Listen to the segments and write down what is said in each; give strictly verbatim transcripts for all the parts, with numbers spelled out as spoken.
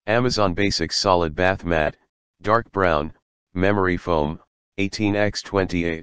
Amazon Basics Solid Bath Mat, Dark Brown, Memory Foam, eighteen by twenty-eight.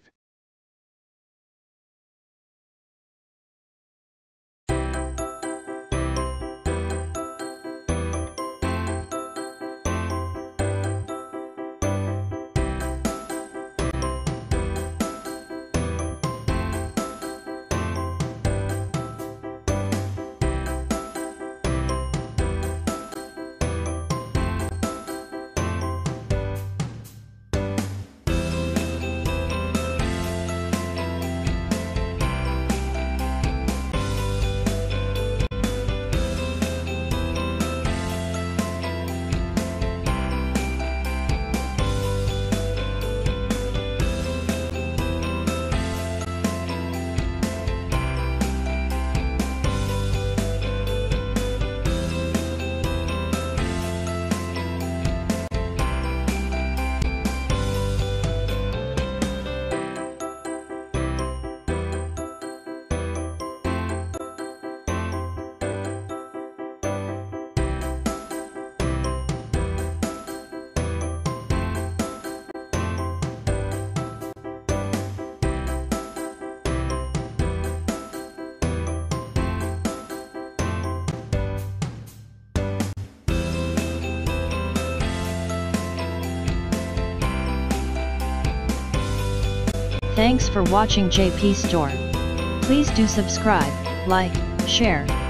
Thanks for watching J P Store. Please do subscribe, like, share,